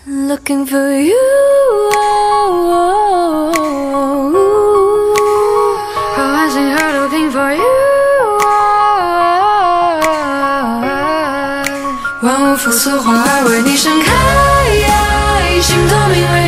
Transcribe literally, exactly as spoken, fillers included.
Looking for you. Looking for you. 万物复苏，花儿为你盛开，心透明为